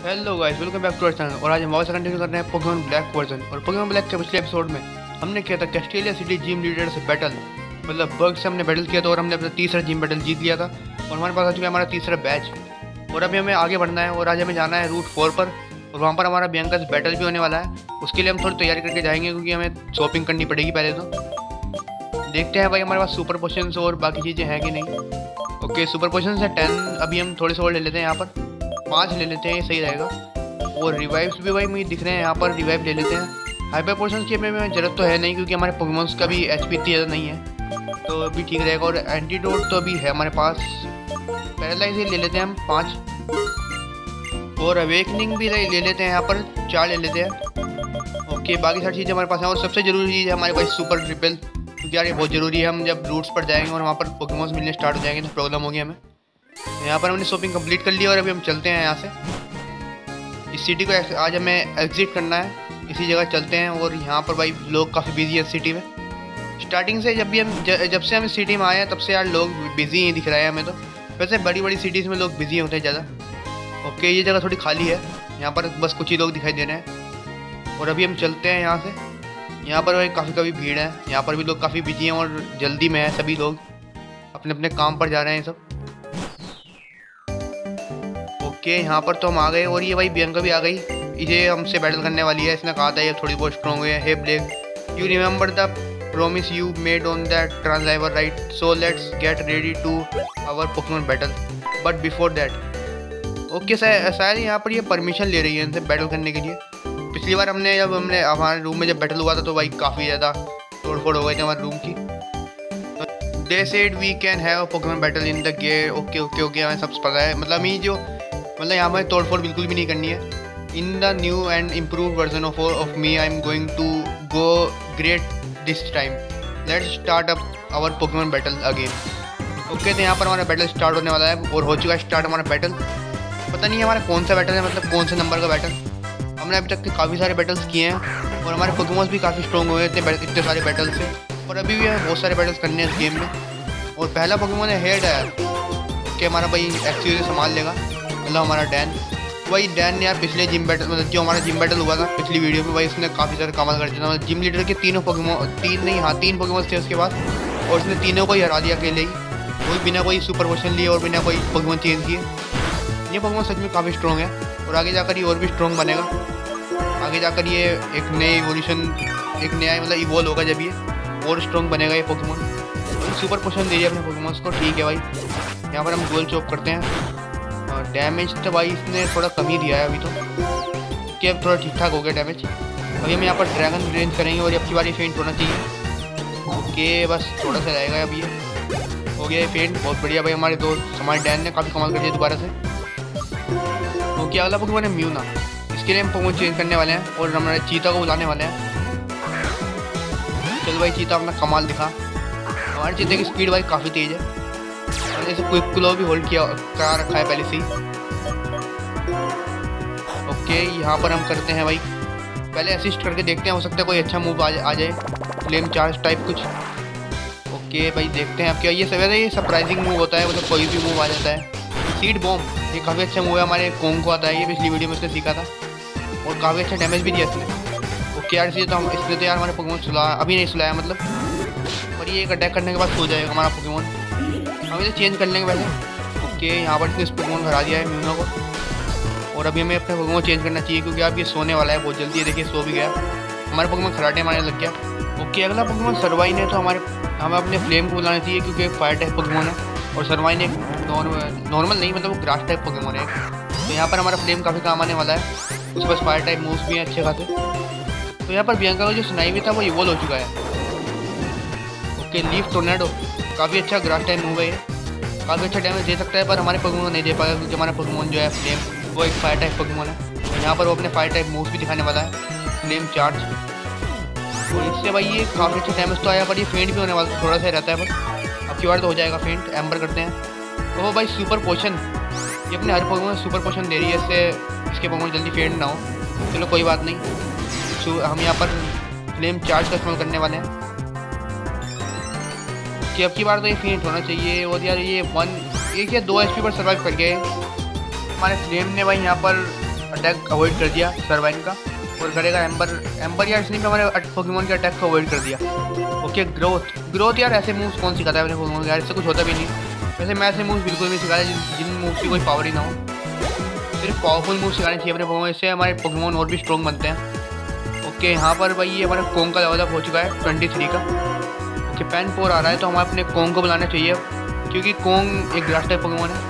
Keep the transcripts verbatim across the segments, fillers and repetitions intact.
Hello guys, welcome back to our channel. और आज हम वापस कंटिन्यू कर रहे हैं पोकेमॉन ब्लैक वर्जन। और पोकेमॉन ब्लैक के पिछले एपिसोड में हमने किया था कैस्टेलिया सिटी जिम लीडर से बैटल, मतलब बग से हमने बैटल किया था और हमने अपना तीसरा जिम बैटल जीत लिया था और हमारे पास आ चुका है हमारा तीसरा बैच। और अभी हमें आगे बढ़ना है और आज हमें जाना है रूट फोर पर और वहाँ पर हमारा बियांका से बैटल भी होने वाला है। उसके लिए हम थोड़ी तैयारी करके जाएंगे क्योंकि हमें शॉपिंग करनी पड़ेगी पहले। तो देखते हैं भाई हमारे पास सुपर पोशंस और बाकी चीज़ें हैं कि नहीं। ओके, सुपर पोशंस है टेन, अभी हम थोड़े से और ले लेते हैं, यहाँ पर पाँच ले लेते हैं, ये सही रहेगा। और रिवाइव्स भी भाई मुझे दिख रहे हैं, यहाँ पर रिवाइव ले लेते हैं। हाइपर पोर्शन की हमें जरूरत तो है नहीं क्योंकि हमारे पोकेमॉन्स का भी एचपी इतनी ज़्यादा नहीं है, तो अभी ठीक रहेगा। और एंटीडोट तो अभी है हमारे पास, पैरालाइज ले लेते हैं हम पाँच। और अवेकनिंग भी ले लेते हैं, यहाँ पर चार ले लेते हैं। ओके, बाकी सारी चीज़ें हमारे पास हैं। और सबसे ज़रूरी चीज़ है हमारे पास सुपर ट्रिपल, क्योंकि यार ये बहुत ज़रूरी है। हम जब रूट्स पर जाएंगे और वहाँ पर पोकेमॉन्स मिलने स्टार्ट हो जाएंगे तो प्रॉब्लम होगी हमें। यहाँ पर हमने शॉपिंग कंप्लीट कर ली और अभी हम चलते हैं यहाँ से। इस सिटी को आज हमें एग्जिट करना है, इसी जगह चलते हैं। और यहाँ पर भाई लोग काफ़ी बिजी है सिटी में। स्टार्टिंग से जब भी हम जब से हम इस सिटी में आए हैं तब से यार लोग बिजी ही दिख रहे हैं हमें। तो वैसे बड़ी बड़ी सिटीज़ में लोग बिजी होते हैं ज़्यादा। ओके, ये जगह थोड़ी खाली है, यहाँ पर बस कुछ ही लोग दिखाई दे रहे हैं। और अभी हम चलते हैं यहाँ से। यहाँ पर भाई काफ़ी काफ़ी भीड़ है, यहाँ पर भी लोग काफ़ी बिजी हैं और जल्दी में है, सभी लोग अपने अपने काम पर जा रहे हैं सब। ओके, यहाँ पर तो हम आ गए और ये भाई बियांका भी आ गई, ये हमसे बैटल करने वाली है। इसने कहा था ये थोड़ी बहुत स्ट्रॉन्ग है। Hey Black, you remember the promise you made on that translator right, so let's get ready to our Pokemon battle, but before that. Okay, शायद यहाँ पर ये परमिशन ले रही है इनसे बैटल करने के लिए। पिछली बार हमने जब हमने हमारे रूम में जब बैटल हुआ था तो भाई काफ़ी ज़्यादा तोड़ फोड़ हो गई थी हमारे रूम की। They said we can have Pokemon battle in the gate. Okay okay okay, हमें सब पता है, मतलब ये जो मतलब यहाँ पर तोड़ फोड़ बिल्कुल भी नहीं करनी है। In the new and improve version of of me I am going to go great this time, let's start up our Pokemon battle again. Okay, तो यहाँ पर हमारा बैटल स्टार्ट होने वाला है और हो चुका है स्टार्ट हमारा बैटल। पता नहीं हमारा कौन सा बैटल है, मतलब कौन से नंबर का बैटल। हमने अभी तक के काफ़ी सारे बैटल्स किए हैं और हमारे पोकेमॉन्स भी काफ़ी स्ट्रॉन्ग हुए इतने इतने सारे बैटल से। और अभी भी हमें बहुत सारे बैटल्स करने हैं इस गेम में। और पहला पोकेमॉन है हेड है कि हमारा भाई एक्चुअली संभाल लेगा, मतलब हमारा डैन। वही डैन ने यार पिछले जिम बैटल, मतलब जो हमारा जिम बैटल हुआ था पिछली वीडियो में, भाई उसने काफ़ी ज़्यादा कमाल कर दिया था। जिम लीडर के तीनों पोकेमॉन, तीन नहीं हाँ तीन पोकेमॉन थे उसके पास, और उसने तीनों को ही हरा दिया अकेले ही, कोई बिना कोई सुपर पोशन लिए और बिना कोई पोकेमॉन चेंज किए। ये पोकेमॉन सच में काफ़ी स्ट्रॉन्ग है और आगे जाकर ये और भी स्ट्रॉन्ग बनेगा। आगे जाकर ये एक नए इवोल्यूशन, एक नया मतलब इवोल्व होगा जब ये और स्ट्रॉन्ग बनेगा ये पोकेमॉन। सुपर पोशन दे दिया अपने पोकेमॉन्स को, ठीक है भाई। यहाँ पर हम गोल चॉप करते हैं। डैमेज तो भाई इसने थोड़ा कम ही दिया है अभी तो, कि अब थोड़ा ठीक ठाक हो गया डैमेज। अभी हम यहाँ पर ड्रैगन रेंज करेंगे और अब की बार ये फेंट होना चाहिए। ओके, बस थोड़ा सा रहेगा अभी, ये हो गया ये फेंट, बहुत बढ़िया भाई। हमारे दोस्त हमारे डैन ने काफ़ी कमाल कर दिया दोबारा से। ओके, अगला पोकेमॉन है म्यूना, इसके लिए हम पोकेमॉन चेंज करने वाले हैं और हमारे चीता को बुलाने वाले हैं। चलो भाई, चीता अपना कमाल दिखा। हमारे चीते की स्पीड भाई काफ़ी तेज़ है, जैसे क्विक क्लो भी होल्ड किया करा रखा है पहले से ही। ओके, यहाँ पर हम करते हैं भाई, पहले असिस्ट करके देखते हैं, हो सकता है कोई अच्छा मूव आ जाए, आ जाए फ्लेम चार्ज टाइप कुछ। ओके भाई, देखते हैं अब क्या। ये सब ये सरप्राइजिंग मूव होता है, मतलब कोई भी मूव आ जाता है। सीड बॉम्ब, ये काफ़ी अच्छा मूव है, हमारे कोंग को आता है, ये पिछली वीडियो में उसने सीखा था और काफ़ी अच्छा डैमेज भी दिया इसने। ओके यार, इसलिए तो हम इसलिए तो यार हमारे पोकेमॉन सुला अभी नहीं सुलाया मतलब, और ये एक अटैक करने के बाद सो जाएगा हमारा पोकेमॉन। हम इसे चेंज कर लेंगे पहले। ओके, यहाँ पर इस पोकेमॉन हरा दिया है म्यूनो को और अभी हमें अपने पोकेमॉन चेंज करना चाहिए क्योंकि अब ये सोने वाला है बहुत जल्दी। देखिए सो भी गया, हमारे पोकेमॉन खराटे मारने लग गया। ओके, अगला पोकेमॉन सरवाइन है, तो हमारे हमें अपने फ्लेम को बुलाना चाहिए क्योंकि एक फायर टाइप पोकेमॉन है और सरवाइन एक नॉर्मल नहीं, मतलब वो ग्रास टाइप पोकेमॉन है। तो यहाँ पर हमारा फ्लेम काफ़ी काम आने वाला है, उसके पास फायर टाइप मूव्स भी हैं अच्छे खासे। तो यहाँ पर बियांका का जो सुनाई भी था वो इवोल्व हो चुका है। ओके, लीफ टोर्नेडो काफ़ी अच्छा ग्रास टाइप मूव है, ये काफ़ी अच्छा डैमेज दे सकता है, पर हमारे पोकेमॉन नहीं दे पाएगा क्योंकि हमारा पोकेमॉन जो है फ्लेम वो एक फायर टाइप पोकेमॉन है। यहाँ पर वो अपने फायर टाइप मूव्स भी दिखाने वाला है, फ्लेम चार्ज। और इससे भाई ये काफ़ी अच्छा डैमेज तो आया, पर ये फेंट भी होने वाला थोड़ा सा रहता है, पर अब की बार तो हो जाएगा फेंट। एम्बर करते हैं तो वो भाई सुपर पोशन, ये अपने हर पोकेमॉन सुपर पोशन दे रही है, इससे इसके पोकेमॉन जल्दी फेंट ना हो। चलो कोई बात नहीं, हम यहाँ पर फ्लेम चार्ज का इस्तेमाल करने वाले हैं कि अब की बार तो ये फेंट होना चाहिए। और यार ये वन एक या दो एचपी पर सर्वाइव कर गए हमारे फ्लेम ने भाई। यहाँ पर अटैक अवॉइड कर दिया सर्वाइन का, और करेगा एम्बर एम्बर यार इसने भी हमारे पोकेमोन के अटैक को अवॉइड कर दिया। ओके ग्रोथ ग्रोथ यार ऐसे मूव्स कौन सिखाता है अपने पोकेमोन को यार, इससे कुछ होता भी नहीं। वैसे मैं ऐसे मूव्स बिल्कुल नहीं सिखाया जिन जिन मूव्स की कोई पावर ही ना हो, सिर्फ पावरफुल मूव सिखाने चाहिए अपने पोकेमोन, इससे हमारे पोकेमोन और भी स्ट्रॉन्ग बनते हैं। ओके यहाँ पर भाई ये हमारा कोंग का लेवल अप हो चुका है ट्वेंटी थ्री का। ओके पैन फोर आ रहा है तो हमें अपने कोंग को बुलाना चाहिए क्योंकि कोंग एक ग्रास टाइप पोकेमोन है।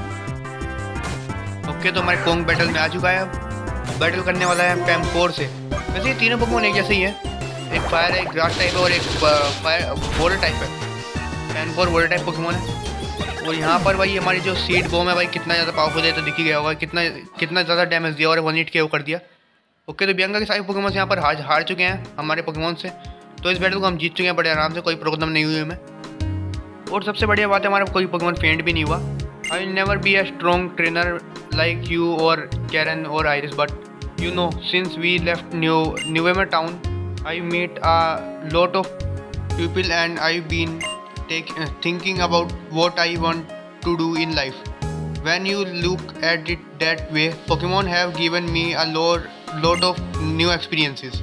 ओके तो हमारे कोंग बैटल में आ चुका है, बैटल करने वाला है पैन फोर से। वैसे ये तीनों पोकेमोन एक जैसे ही है, एक फायर है, एक ग्रास टाइप है और एक फायर वाटर टाइप है। Pan four water type Pokemon है। और यहाँ पर भाई हमारी जो सीड बॉम है भाई कितना ज़्यादा पावरफुल है तो दिख ही गया होगा, कितना कितना ज़्यादा डैमेज दिया और वन हिट के वो कर दिया। ओके तो बियंगा के सारे पोकेमोन यहाँ पर हार हार चुके हैं हमारे पोकेमोन से, तो इस बैटल को हम जीत चुके हैं बड़े आराम से, कोई प्रॉब्लम नहीं हुई हमें। और सबसे बढ़िया बात है हमारा कोई पोकेमोन फेंट भी नहीं हुआ। I will never be a strong trainer like you और कैरन और Iris, but you know since we left new Nuvema town I meet a lot of people and I been Take, uh, thinking about what I want to do in life. When you look at it that way, Pokemon have given me a lot, lot of new experiences.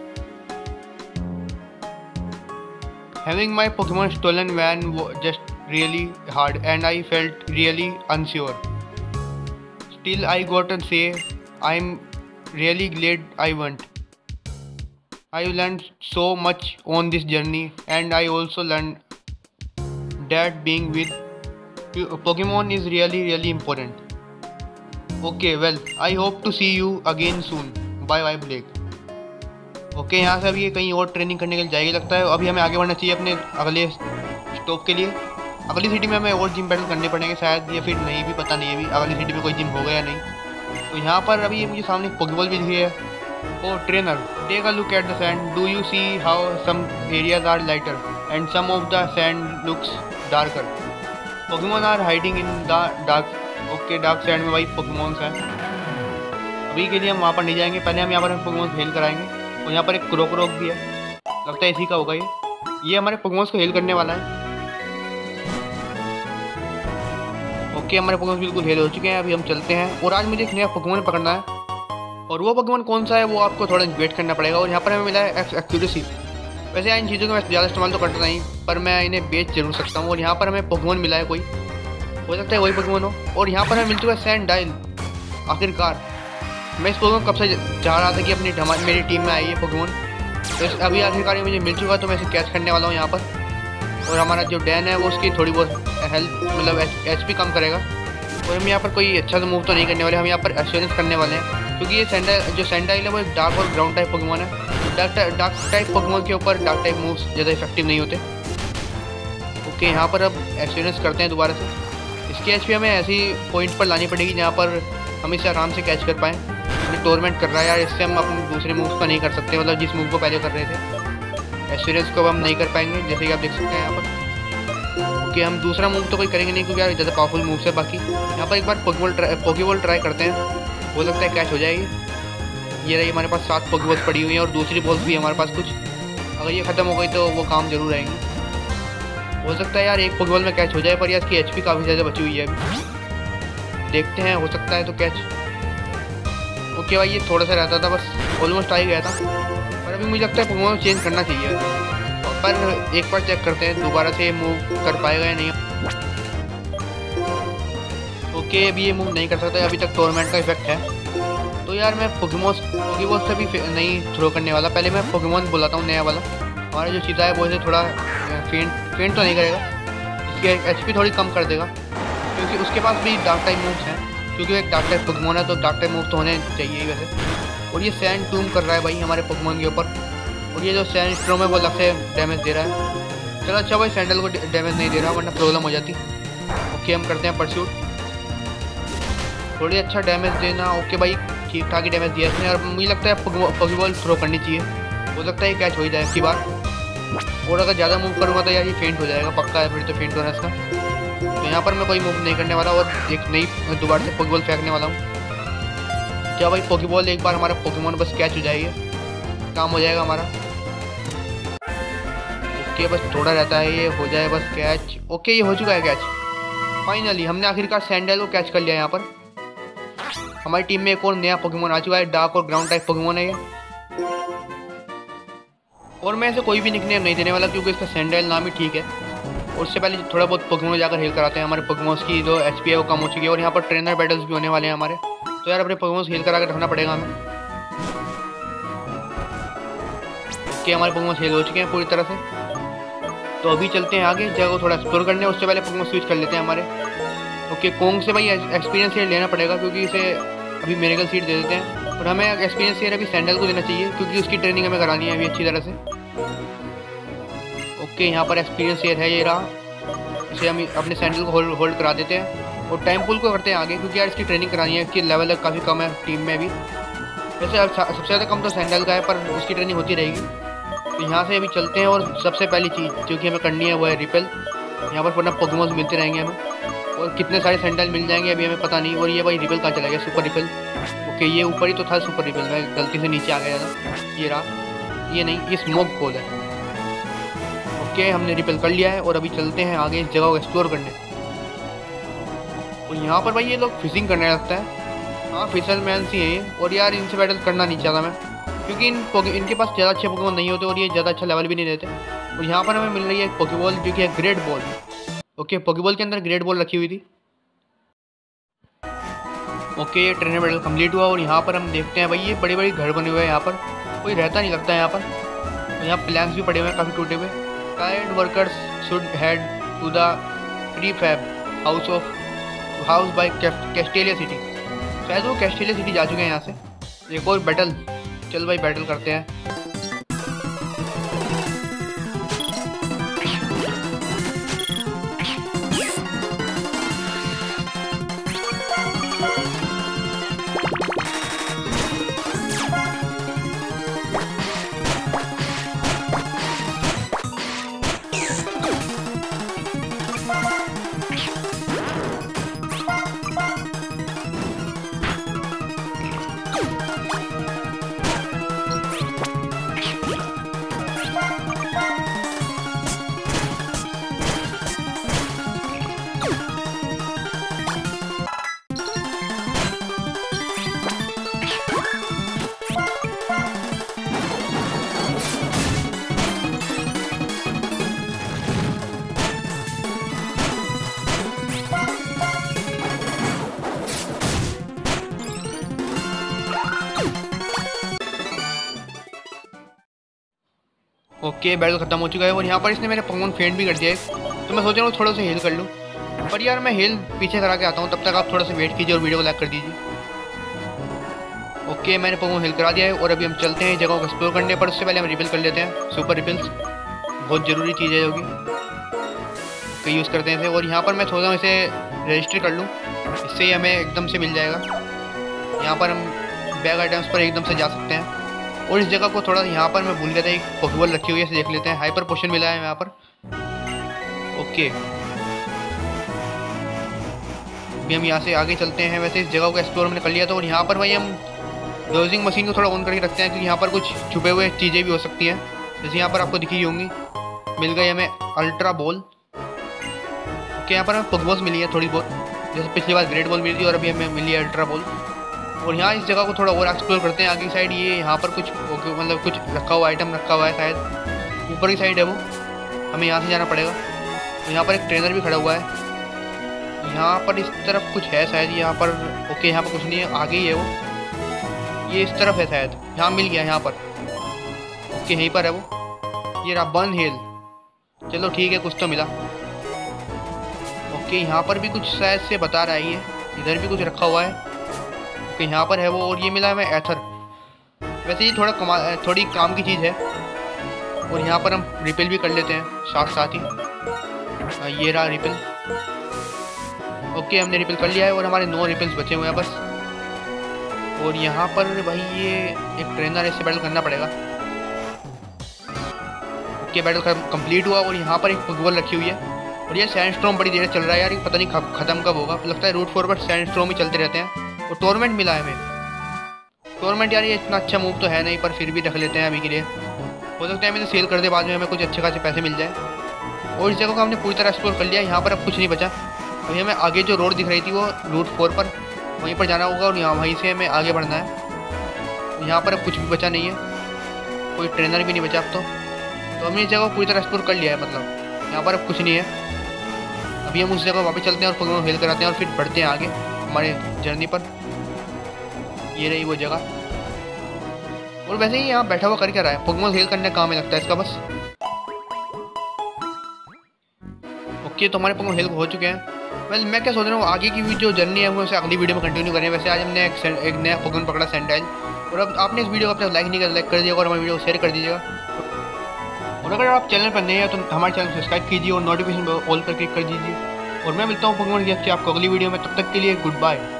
Having my Pokemon stolen van was just really hard and I felt really unsure. Still I gotta say I'm really glad I went. I learned so much on this journey and I also learned that being with Pokemon is really really important. Okay well I hope to see you again soon. Bye bye Blake. Okay यहाँ से अभी ये कहीं और training करने के लिए जाएगी लगता है। अभी हमें आगे बढ़ना चाहिए अपने अगले स्टॉप के लिए। अगली सिटी में हमें और जिम बैटल करने पड़ेंगे शायद, या फिर नहीं भी पता नहीं है अभी अगली सिटी में कोई जिम होगा या नहीं। तो यहाँ पर अभी ये मुझे सामने पोकेबॉल भी दिखी है। Oh trainer take a look at the sand, do you see how some areas are lighter and some of the sand looks darker. Pokemon are hiding in the dark. Okay dark sand में भाई Pokemons हैं। अभी के लिए हम वहाँ पर नहीं जाएंगे, पहले हम यहाँ पर पोकेमोन हेल कराएंगे। और यहाँ पर एक क्रोकरोक भी है, लगता है इसी का होगा ये ये हमारे पोकेमोन्स को हेल करने वाला है। ओके हमारे पोकेमोन बिल्कुल हेल हो चुके हैं, अभी हम चलते हैं। और आज मुझे एक नया पोकेमोन पकड़ना है और वो पोकेमोन कौन सा है वो आपको थोड़ा वेट करना पड़ेगा। और यहाँ पर हमें मिला है एक्यूरेसी। वैसे इन चीज़ों को मैं ज़्यादा इस्तेमाल तो करता नहीं, पर मैं इन्हें बेच जरूर सकता हूँ। और यहाँ पर हमें पोकेमोन मिला है, कोई हो सकता है वही पोकेमोन हो। और यहाँ पर हमें मिल चुका है सैंडाइल। आखिरकार मैं इस पोकेमोन कब से चाह रहा था कि अपनी हमारी मेरी टीम में आई है पोकेमोन, तो इस अभी आखिरकार ये मुझे मिल चुका है, तो मैं इसे कैच करने वाला हूँ यहाँ पर। और हमारा जो डैन है वो उसकी थोड़ी बहुत हेल्थ मतलब एच पी कम करेगा। और हम यहाँ पर कोई अच्छा सा मूव तो नहीं करने वाले, हम यहाँ पर एश्योरेंस करने वाले हैं क्योंकि ये सैंडाइल जो सैंडाइल है वो एक डार्क और ग्राउंड टाइप पोकेमोन है। डार्क डार्क टाइप पोकेमोन के ऊपर डार्क टाइप मूव्स ज़्यादा इफेक्टिव नहीं होते। ओके यहाँ पर अब एक्सपीरियंस करते हैं दोबारा से। इसकी एचपी हमें ऐसी पॉइंट पर लानी पड़ेगी जहाँ पर हम इसे आराम से कैच कर पाएँ। हमें टोर्मेंट कर रहा है यार, इससे हम अपने दूसरे मूव्स का नहीं कर सकते, मतलब जिस मूव को पहले कर रहे थे एक्सपीरियंस को अब हम नहीं कर पाएंगे, जैसे कि आप देख सकते हैं यहाँ पर। ओके हम दूसरा मूव तो कोई करेंगे नहीं क्योंकि यार ज़्यादा पावरफुल मूव्स है। बाकी यहाँ पर एक बार पोकेबॉल ट्राई पोकेबॉल ट्राई करते हैं, हो सकता है कैच हो जाएगी। ये रही हमारे पास सात पोकेबॉल्स पड़ी हुई हैं और दूसरी बॉल्स भी हमारे पास कुछ, अगर ये ख़त्म हो गई तो वो काम जरूर आएंगे। हो सकता है यार एक पोकेबॉल में कैच हो जाए, पर यार इसकी एचपी काफ़ी ज़्यादा बची हुई है अभी, देखते हैं हो सकता है तो कैच। ओके भाई ये थोड़ा सा रहता था, बस ऑलमोस्ट आ ही गया था, पर अभी मुझे लगता है पोकेमोन चेंज करना चाहिए। पर एक बार चेक करते हैं दोबारा से मूव कर पाएगा या नहीं। ओके अभी ये मूव नहीं कर सकता, अभी तक टोर्नामेंट का इफेक्ट है। तो यार मैं पोकेमोन पोकेबॉल से भी नहीं थ्रो करने वाला, पहले मैं पोकेमोन बुलाता हूँ नया वाला। हमारा जो चीता है वो इसे थोड़ा फेंट फेंट तो नहीं करेगा, इसकी एचपी थोड़ी कम कर देगा क्योंकि उसके पास भी डार्क टाइप मूव्स हैं, क्योंकि एक डार्क टाइप पोकेमोन है तो डार्क टाइप मूव तो होने चाहिए ही वैसे। और ये सैंड टूम कर रहा है भाई हमारे पोकेमोन के ऊपर, और ये जो सैंड स्ट्रॉम है वो अलग से डैमेज दे रहा है। चलो अच्छा भाई सैंडल को डैमेज नहीं दे रहा वरना प्रॉब्लम हो जाती। ओके हम करते हैं परस्यूट, थोड़ी अच्छा डैमेज देना। ओके भाई ठीक ठाक ही डैमेज दिया इसने, और मुझे लगता है पोकेबॉल थ्रो करनी चाहिए, हो सकता है कैच हो ही जाए की बार। और अगर ज़्यादा मूव करूँगा तो यार ये फेंट हो जाएगा, पक्का है फिर तो फेंट होना इसका। तो यहाँ पर मैं कोई मूव नहीं करने वाला और एक नई दोबारा से पोकेबॉल फेंकने वाला हूँ। क्या भाई पोकेबॉल एक बार हमारा पोकेमोन बस कैच हो जाएगी, काम हो जाएगा हमारा। ओके बस थोड़ा रहता है, ये हो जाए बस कैच। ओके ये हो चुका है कैच, फाइनली हमने आखिरकार सैंडल को कैच कर लिया यहाँ पर। हमारी टीम में एक और नया पोकेमोन आ चुका है, डार्क और ग्राउंड टाइप पोकेमोन है ये। और मैं इसे कोई भी निकनेम नहीं देने वाला क्योंकि इसका सैंडल नाम ही ठीक है। और उससे पहले थोड़ा बहुत पोकेमोन जाकर हेल कराते हैं। हमारे पोकेमोन्स की जो एचपी है वो कम हो चुकी है और यहाँ पर ट्रेनर बैटल्स भी होने वाले हैं हमारे, तो यार अपने पोकेमोन्स हेल करा कर रखना पड़ेगा हमें। ओके, हमारे पोकेमोन्स हेल हो चुके हैं पूरी तरह से, तो अभी चलते हैं आगे जगह को थोड़ा एक्सप्लोर करने। उससे पहले पोकेमोन स्विच कर लेते हैं हमारे। ओके, कोंग से भाई एक्सपीरियंस सीड लेना पड़ेगा क्योंकि इसे अभी मिरेकल सीड दे देते हैं। और हमें एक्सपीरियंस सीड अभी सैंडल को देना चाहिए क्योंकि उसकी ट्रेनिंग हमें करानी है अभी अच्छी तरह से। ओके, यहाँ पर एक्सपीरियंस सीड है, ये रहा। इसे हम अपने सैंडल को होल्ड होल्ड करा देते हैं और टाइम पुल को करते हैं आगे क्योंकि यार इसकी ट्रेनिंग करानी है। इसकी लेवल काफ़ी कम है टीम में भी, वैसे सबसे ज़्यादा कम तो सैंडल का है पर उसकी ट्रेनिंग होती रहेगी। तो यहाँ से अभी चलते हैं और सबसे पहली चीज़ जो कि हमें करनी है वो है रिपेल। यहाँ पर वरना पोकेमोन्स मिलते रहेंगे हमें और कितने सारे सैंडल मिल जाएंगे अभी हमें पता नहीं। और ये भाई रिपेल कहाँ चला गया, सुपर रिपेल। ओके, ये ऊपर ही तो था सुपर रिपेल, मैं गलती से नीचे आ गया था। ये रहा, ये नहीं, ये स्मोक गोल है। ओके, हमने रिपेल कर लिया है और अभी चलते हैं आगे इस जगह को एक्सप्लोर करने। और यहाँ पर भाई ये लोग फिशिंग करने लगता है। हाँ, फिशरमैन सी है ये। और यार इनसे बैटल करना नहीं चाहता मैं क्योंकि इन इनके पास ज़्यादा अच्छे पोकेमोन नहीं होते और ये ज़्यादा अच्छा लेवल भी नहीं देते। और यहाँ पर हमें मिल रही है एक पोकेबॉल जो कि है ग्रेट बॉल। ओके, पोकेबॉल के अंदर ग्रेट बॉल रखी हुई थी। ओके, ये ट्रेनर बैटल कंप्लीट हुआ और यहाँ पर हम देखते हैं भाई ये बड़े बड़े घर बने हुए हैं। यहाँ पर कोई रहता नहीं लगता है यहाँ पर। और यहाँ प्लैंक्स भी पड़े हुए हैं काफ़ी टूटे हुए। Kind workers should head to the prefab house of house by Castelia city. शायद वो कैस्टेलिया सिटी जा चुके हैं यहाँ से। एक और बैटल, चल भाई बैटल करते हैं। ओके, बैटल खत्म हो चुका है और यहाँ पर इसने मेरे पोकेमोन फेंट भी कर दिया है। तो मैं सोच रहा हूँ थोड़ा सा हेल कर लूँ, पर यार मैं हेल पीछे करा के आता हूँ, तब तक आप थोड़ा सा वेट कीजिए और वीडियो को लाइक कर दीजिए। ओके, मैंने पोकेमोन हेल करा दिया है और अभी हम चलते हैं जगह को एक्सप्लोर करने। पर उससे पहले हम रिपेल कर लेते हैं, सुपर रिपेल्स बहुत ज़रूरी चीज़ है होगी, तो यूज़ करते हैं इसे। और यहाँ पर मैं सोच रहा हूँ इसे रजिस्टर कर लूँ, इससे ही हमें एकदम से मिल जाएगा। यहाँ पर हम बैग आइटम्स पर एकदम से जा सकते हैं। और इस जगह को थोड़ा यहाँ पर मैं भूल गया था, एक पोकेबॉल रखी हुई है, इसे देख लेते हैं। हाइपर पोशन मिला है यहाँ पर। ओके, अभी हम यहाँ से आगे चलते हैं। वैसे इस जगह को एक्सप्लोर हमने कर लिया था और यहाँ पर भाई हम डोजिंग मशीन को थोड़ा ऑन करके रखते हैं क्योंकि यहाँ पर कुछ छुपे हुए चीज़ें भी हो सकती हैं। जैसे यहाँ पर आपको दिखी होंगी, मिल गई हमें अल्ट्रा बॉल। ओके, यहाँ पर हमें पोकेबॉल्स मिली है थोड़ी बहुत, जैसे पिछली बार ग्रेट बॉल मिली थी और अभी हमें मिली है अल्ट्रा बॉल। और यहाँ इस जगह को थोड़ा और एक्सप्लोर करते हैं आगे की साइड। ये यहाँ पर कुछ मतलब कुछ रखा हुआ आइटम रखा हुआ है, शायद ऊपर की साइड है वो, हमें यहाँ से जाना पड़ेगा। तो यहाँ पर एक ट्रेनर भी खड़ा हुआ है। यहाँ पर इस तरफ कुछ है शायद, यहाँ पर। ओके, यहाँ पर कुछ नहीं है, आगे ही है वो, ये इस तरफ है शायद। यहाँ मिल गया यहाँ पर। ओके, यहीं पर है वो, ये रहा बर्न हिल। चलो ठीक है, कुछ तो मिला। ओके, यहाँ पर भी कुछ शायद से बता रहा है, ये इधर भी कुछ रखा हुआ है। ओके, यहाँ पर है वो, और ये मिला है हमें एथर। वैसे ये थोड़ा कमा थोड़ी काम की चीज़ है। और यहाँ पर हम रिपेल भी कर लेते हैं साथ साथ ही। ये रहा रिपेल। ओके, हमने रिपेल कर लिया है और हमारे नौ रिपेल्स बचे हुए हैं बस। और यहाँ पर भाई ये एक ट्रेनर है, इससे बैटल करना पड़ेगा। ओके, बैटल कंप्लीट हुआ और यहाँ पर एक पोकेबॉल रखी हुई है। और ये सैंडस्टॉर्म बड़ी देर चल रहा है यार, पता नहीं खत्म कब होगा। लगता है रूट फोर पर सैंडस्टॉर्म ही चलते रहते हैं। और टूर्नामेंट मिला है हमें। टूर्नामेंट यार ये इतना अच्छा मूव तो है नहीं, पर फिर भी रख लेते हैं अभी के लिए। हो सकता है हमें सेल कर दे बाद में, हमें कुछ अच्छे खासे पैसे मिल जाए। और इस जगह को हमने पूरी तरह एक्सप्लोर कर लिया। यहाँ पर अब कुछ नहीं बचा। अभी हमें आगे जो रोड दिख रही थी वो रूट फोर पर, वहीं पर जाना होगा और यहाँ वहीं से हमें आगे बढ़ना है। यहाँ पर अब कुछ भी बचा नहीं है, कोई ट्रेनर भी नहीं बचा अब तो तो हमने इस जगह को पूरी तरह एक्सप्लोर कर लिया है। मतलब यहाँ पर अब कुछ नहीं है। अभी हम उस जगह वापस चलते हैं और पोकेमॉन हेल कराते हैं और फिर बढ़ते हैं आगे हमारे जर्नी पर। ये रही वो जगह। और वैसे ही यहाँ बैठा हुआ कर क्या रहा है? पोकेमॉन हेल करने काम में लगता है इसका बस। ओके, तो हमारे पोकेमॉन हेल हो चुके हैं। वेल मैं क्या सोच रहा हूँ, आगे की जो जर्नी है वो उसे अगली वीडियो में कंटिन्यू करें। वैसे आज हमने एक, एक नया पोकेमॉन पकड़ा सैंडाइल। और अब आपने इस वीडियो को अपने लाइक नहीं कर लाइक कर दीजिएगा और हमारी वीडियो को शेयर कर दीजिएगा। और अगर आप चैनल पर नए हैं तो हमारे चैनल को सब्सक्राइब कीजिए और नोटिफिकेशन ऑल पर क्लिक कर दीजिए। और मैं मिलता हूँ पोकेमॉन गेम्स से आपको अगली वीडियो में। तब तक के लिए गुड बाय।